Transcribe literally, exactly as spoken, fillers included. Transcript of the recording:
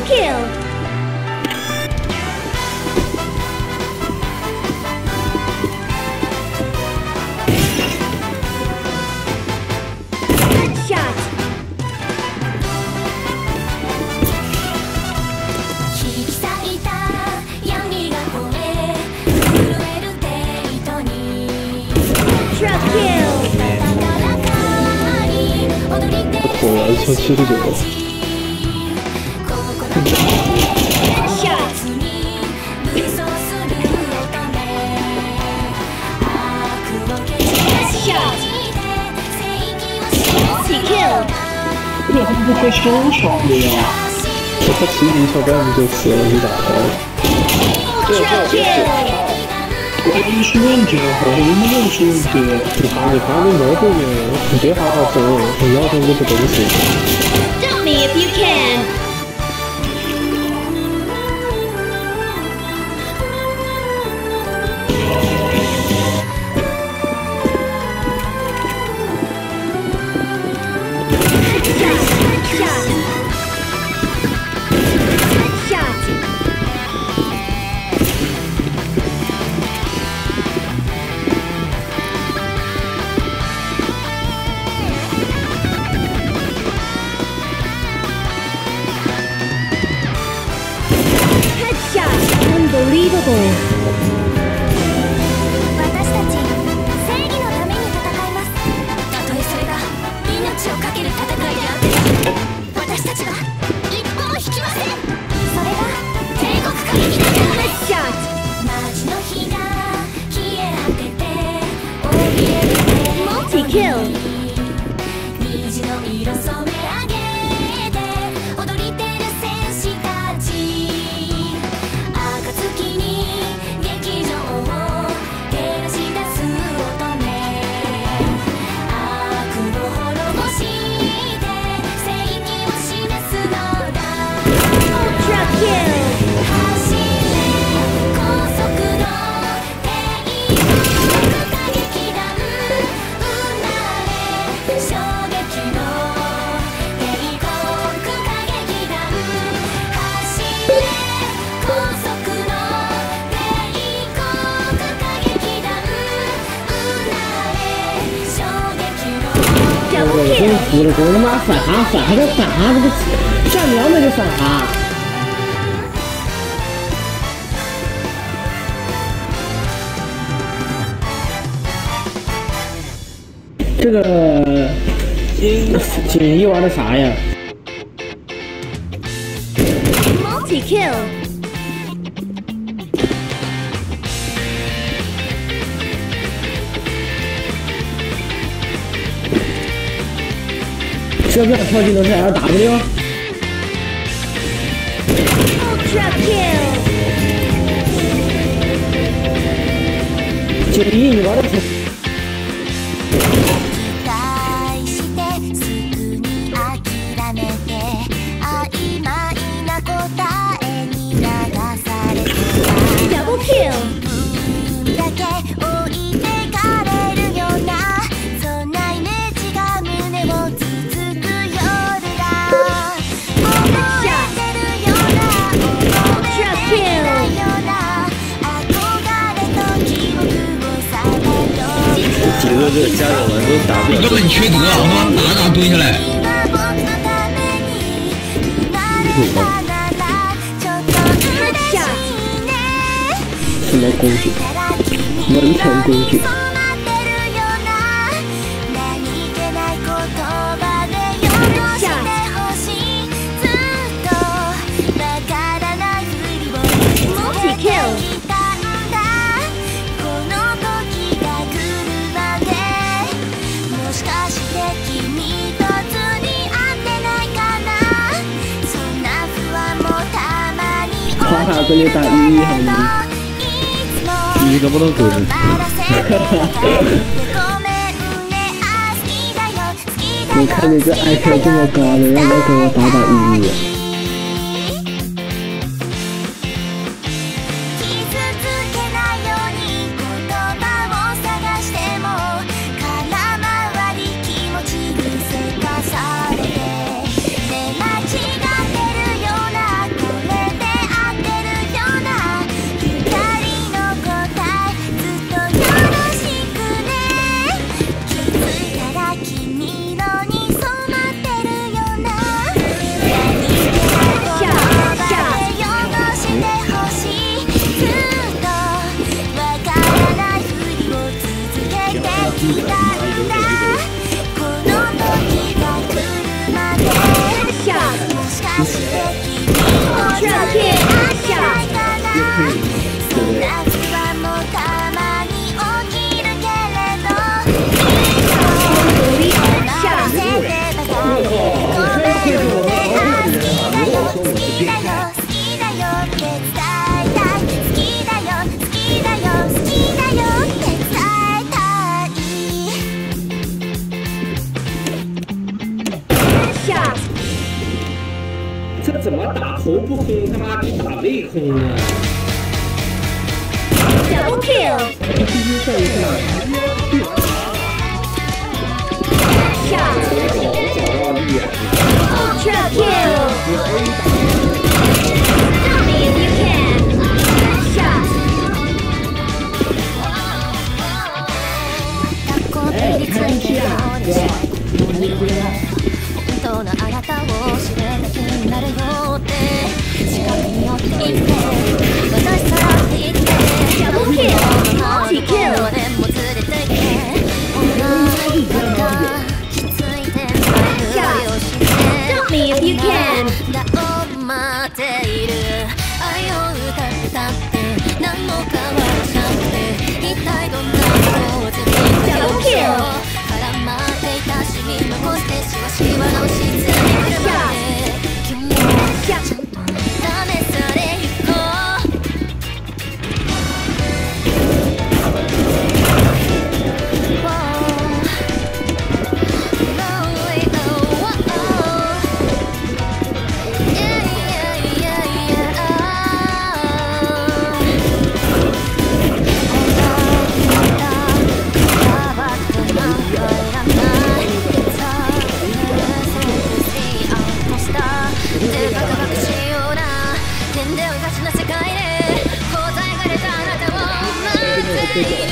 kill. Headshot. 引き裂いた闇が越え震えるデートに Truck kill. こう愛想するで。 Headshot. Headshot. Multi-kill. 这他们不会双爽的呀？我他骑驴小怪不就死了一打了？ Ultra kill. 我跟你说问题了，好像没有说问题。你看，你看你毛病呢？你别哈哈走，你要真就不等死。 Dump me if you can. Headshot. Headshot. Headshot. Unbelievable. 私たち正義のために戦います。たとえそれが命を懸ける戦いであっても私たちは一歩も引きません。それが帝国歌劇団だ。 Headshot. 街の火が消え果てて怯える Multi-kill. 虹の色染め上げて踊りてる戦士たち暁に劇場を照らし出す乙女悪を滅ぼして正義を示すのだ Ultra kill. 走れ高速の帝国歌劇団うなれ衝撃の帝国歌劇団走れ高速の帝国歌劇団うなれ衝撃の我真 Double 服 kill. 了，狗他妈反航反还得反航，这个站苗没就反航。这个锦衣玩的啥呀？ Multi-kill. 这不要跳技能是 L W？ Ultra kill. 锦衣你玩的挺。 期待してすぐに諦めて曖昧な答えに流されて Double kill. だけ置いてかれるようなそんなイメージが胸を続く夜だ覚えてるような覚えてないような憧れと記憶をさまよう几个这家友们都打不了。 根本缺德啊！我他妈哪哪蹲下来。 什么工具？文成工具。 Multi-kill. もしかして君とずに会ってないかなそんな不安もたまに哈哈，跟你打一一好吗？ 你能不能滚？ 你看你这 I Q 这么高的，要不要跟我打打一一？ されて出間違ってるような声头不空，他妈你打背空啊！ Double kill. 必须射一下。 Shot. 找到力啊！ Ultra kill. Stop me if you can. Shot. 学校でついてるようで本当のあなたを知れた気になるよって近くに寄っていって私さらっていって Double kill. Multi こ kill. こでも連れていって女がきついてないふりをして Stop me if you can. だを待っている愛を歌ってたって何も変わらなくて一体どんなことをずっと Double kill. 絡まっていたし残してしわしわのしつにくるまで君をちゃんと試されゆこ「